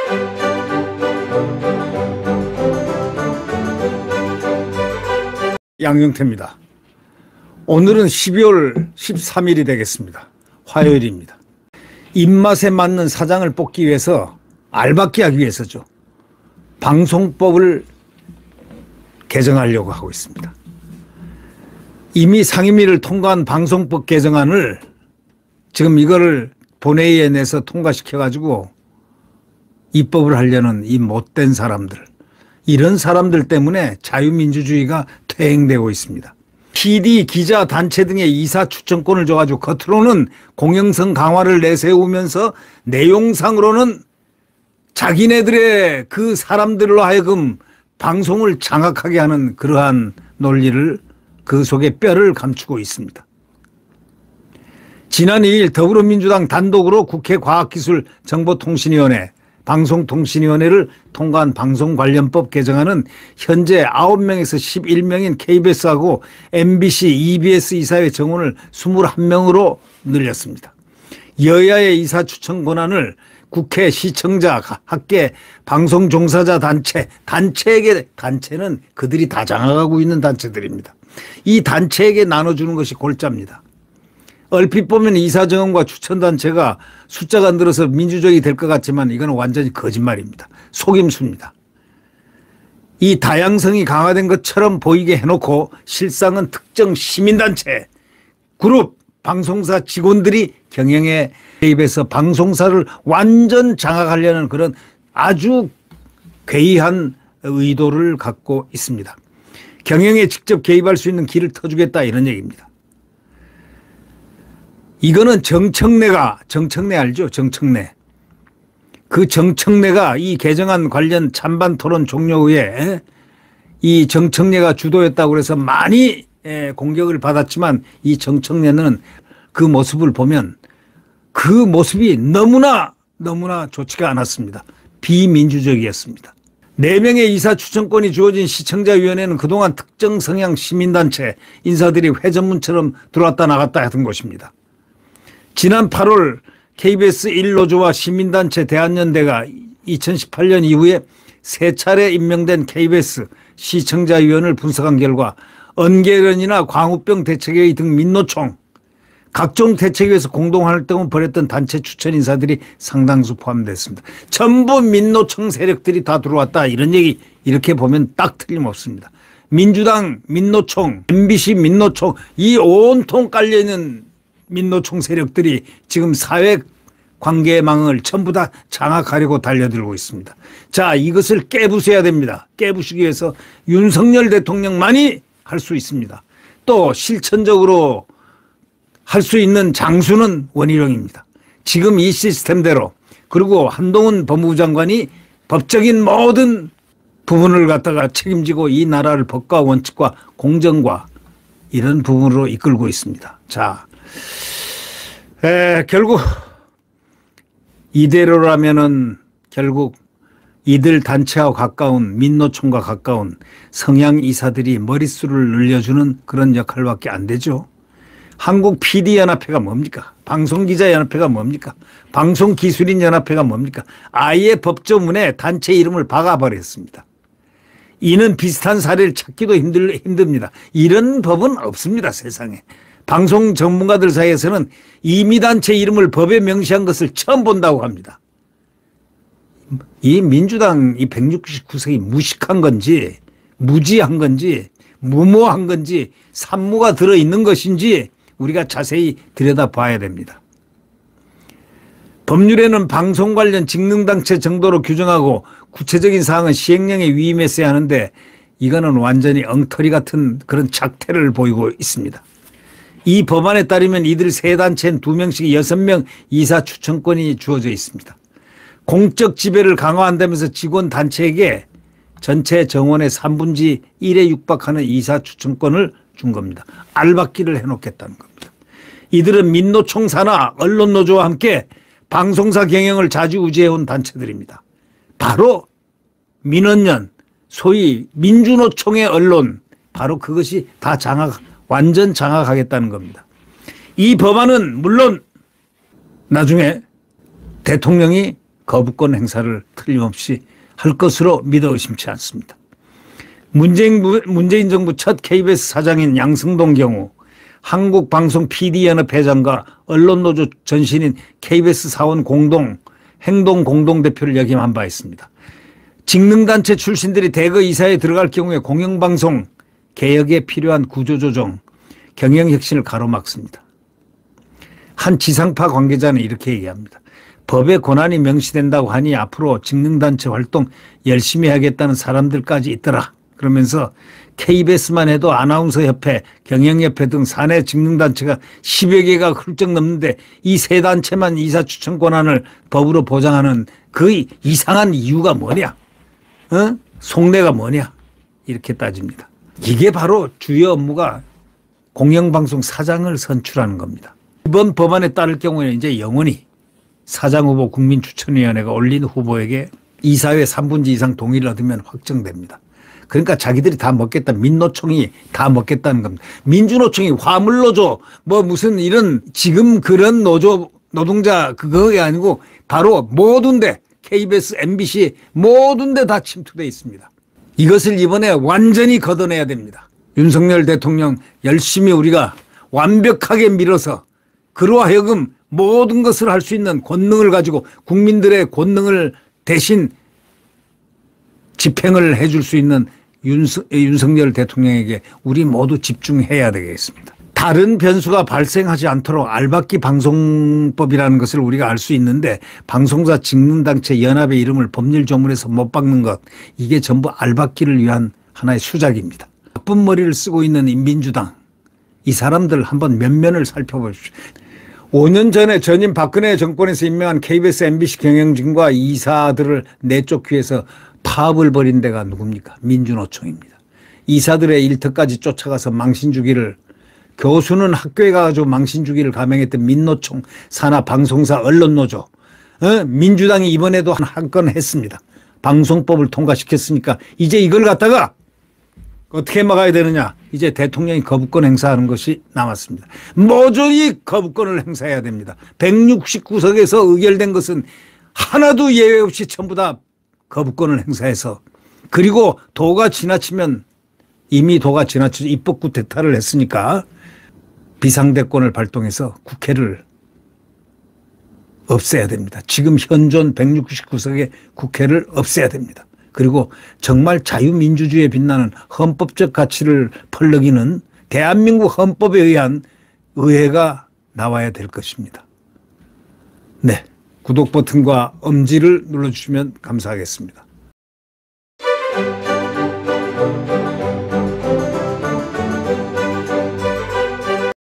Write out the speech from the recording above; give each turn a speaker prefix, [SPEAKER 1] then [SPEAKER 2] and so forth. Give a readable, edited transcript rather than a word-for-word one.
[SPEAKER 1] 양경태입니다. 오늘은 12월 13일이 되겠습니다. 화요일입니다. 입맛에 맞는 사장을 뽑기 위해서 알박기 하기 위해서죠. 방송법을 개정하려고 하고 있습니다. 이미 상임위를 통과한 방송법 개정안을 지금 이거를 본회의에 내서 통과시켜가지고 입법을 하려는 이 못된 사람들, 이런 사람들 때문에 자유민주주의가 퇴행되고 있습니다. PD, 기자, 단체 등의 이사 추천권을 줘가지고 겉으로는 공영성 강화를 내세우면서 내용상으로는 자기네들의 그 사람들로 하여금 방송을 장악하게 하는 그러한 논리를 그 속에 뼈를 감추고 있습니다. 지난 2일 더불어민주당 단독으로 국회 과학기술정보통신위원회 방송통신위원회를 통과한 방송관련법 개정안은 현재 9명에서 11명인 KBS하고 MBC, EBS 이사회 정원을 21명으로 늘렸습니다. 여야의 이사 추천 권한을 국회, 시청자, 학계, 방송 종사자 단체, 단체는 그들이 다 장악하고 있는 단체들입니다. 이 단체에게 나눠주는 것이 골자입니다. 얼핏 보면 이사정원과 추천단체가 숫자가 늘어서 민주적이 될 것 같지만 이건 완전히 거짓말입니다. 속임수입니다. 이 다양성이 강화된 것처럼 보이게 해놓고 실상은 특정 시민단체, 그룹, 방송사 직원들이 경영에 개입해서 방송사를 완전 장악하려는 그런 아주 괴이한 의도를 갖고 있습니다. 경영에 직접 개입할 수 있는 길을 터주겠다, 이런 얘기입니다. 이거는 정청래 알죠? 정청래. 그 정청래가 이 개정안 관련 찬반 토론 종료 후에 이 정청래가 주도했다고 해서 많이 공격을 받았지만 이 정청래는 그 모습을 보면 그 모습이 너무나 좋지가 않았습니다. 비민주적이었습니다. 4명의 이사 추천권이 주어진 시청자위원회는 그동안 특정 성향 시민단체 인사들이 회전문처럼 들어왔다 나갔다 하던 곳입니다. 지난 8월 KBS 1노조와 시민단체 대한연대가 2018년 이후에 3차례 임명된 KBS 시청자위원을 분석한 결과 언개련이나 광우병 대책회의 등 민노총, 각종 대책위에서 공동활동을 벌였던 단체 추천 인사들이 상당수 포함됐습니다. 전부 민노총 세력들이 다 들어왔다, 이런 얘기 이렇게 보면 딱 틀림없습니다. 민주당 민노총, MBC 민노총, 이 온통 깔려있는 민노총 세력들이 지금 사회관계망을 전부 다 장악하려고 달려들고 있습니다. 자, 이것을 깨부숴야 됩니다. 깨부수기 위해서 윤석열 대통령만이 할 수 있습니다. 또 실천적으로 할 수 있는 장수는 원희룡입니다. 지금 이 시스템대로, 그리고 한동훈 법무부 장관이 법적인 모든 부분을 갖다가 책임지고 이 나라를 법과 원칙과 공정과 이런 부분으로 이끌고 있습니다. 자, 결국 이대로라면은 결국 이들 단체와 가까운 민노총과 가까운 성향 이사들이 머릿수를 늘려주는 그런 역할밖에 안 되죠. 한국 PD연합회가 뭡니까? 방송기자연합회가 뭡니까? 방송기술인연합회가 뭡니까? 아예 법조문에 단체 이름을 박아버렸습니다. 이는 비슷한 사례를 찾기도 힘듭니다. 이런 법은 없습니다, 세상에. 방송 전문가들 사이에서는 임의단체 이름을 법에 명시한 것을 처음 본다고 합니다. 이 민주당 이 169석이 무식한 건지, 무지한 건지, 무모한 건지, 산무가 들어있는 것인지 우리가 자세히 들여다봐야 됩니다. 법률에는 방송 관련 직능단체 정도로 규정하고 구체적인 사항은 시행령에 위임했어야 하는데 이거는 완전히 엉터리 같은 그런 작태를 보이고 있습니다. 이 법안에 따르면 이들 세 단체는 2명씩 6명 이사 추천권이 주어져 있습니다. 공적 지배를 강화한다면서 직원 단체에게 전체 정원의 3분의 1에 육박하는 이사 추천권을 준 겁니다. 알박기를 해놓겠다는 겁니다. 이들은 민노총사나 언론노조와 함께 방송사 경영을 좌지우지해온 단체들입니다. 바로 민언연, 소위 민주노총의 언론, 바로 그것이 다 완전 장악하겠다는 겁니다. 이 법안은 물론 나중에 대통령이 거부권 행사를 틀림없이 할 것으로 믿어 의심치 않습니다. 문재인 정부 첫 KBS 사장인 양승동 경우 한국방송 PD연합 회장과 언론노조 전신인 KBS 사원 행동 공동대표를 역임한 바 있습니다. 직능단체 출신들이 대거 이사에 들어갈 경우에 공영방송 개혁에 필요한 구조조정, 경영혁신을 가로막습니다. 한 지상파 관계자는 이렇게 얘기합니다. 법의 권한이 명시된다고 하니 앞으로 직능단체 활동 열심히 하겠다는 사람들까지 있더라. 그러면서 KBS만 해도 아나운서협회, 경영협회 등 사내 직능단체가 10여 개가 훌쩍 넘는데 이 세 단체만 이사 추천 권한을 법으로 보장하는 그 이상한 이유가 뭐냐? 속내가 뭐냐? 이렇게 따집니다. 이게 바로 주요 업무가 공영방송 사장을 선출하는 겁니다. 이번 법안에 따를 경우에는 이제 영원히 사장 후보 국민추천위원회가 올린 후보에게 이사회 3분지 이상 동의를 얻으면 확정됩니다. 그러니까 자기들이 다 먹겠다. 민노총이 다 먹겠다는 겁니다. 민주노총이 화물노조 뭐 무슨 이런 지금 그런 노조 노동자 그거가 아니고 바로 모든 데 KBS, MBC 모든 데 다 침투되어 있습니다. 이것을 이번에 완전히 걷어내야 됩니다. 윤석열 대통령 열심히 우리가 완벽하게 밀어서 그로 하여금 모든 것을 할 수 있는 권능을 가지고 국민들의 권능을 대신 집행을 해줄 수 있는 윤석열 대통령에게 우리 모두 집중해야 되겠습니다. 다른 변수가 발생하지 않도록 알박기 방송법이라는 것을 우리가 알 수 있는데 방송사 직능단체 연합의 이름을 법률 조문에서 못 박는 것, 이게 전부 알박기를 위한 하나의 수작입니다. 나쁜 머리를 쓰고 있는 민주당, 이 사람들 한번 면면을 살펴보십시오. 5년 전에 전임 박근혜 정권에서 임명한 KBS, MBC 경영진과 이사들을 내쫓기 위해서 파업을 벌인 데가 누굽니까? 민주노총입니다. 이사들의 일터까지 쫓아가서 망신주기를, 교수는 학교에 가가지고 망신주기를 감행했던 민노총, 산하 방송사 언론노조, 민주당이 이번에도 한 건 했습니다. 방송법을 통과시켰으니까 이제 이걸 갖다가 어떻게 막아야 되느냐. 이제 대통령이 거부권 행사하는 것이 남았습니다. 모조리 거부권을 행사해야 됩니다. 169석에서 의결된 것은 하나도 예외 없이 전부 다 거부권을 행사해서, 그리고 도가 지나치면, 이미 도가 지나쳐서 입법구 대타를 했으니까 비상대권을 발동해서 국회를 없애야 됩니다. 지금 현존 169석의 국회를 없애야 됩니다. 그리고 정말 자유민주주의에 빛나는 헌법적 가치를 펄럭이는 대한민국 헌법에 의한 의회가 나와야 될 것입니다. 네, 구독 버튼과 엄지를 눌러주시면 감사하겠습니다.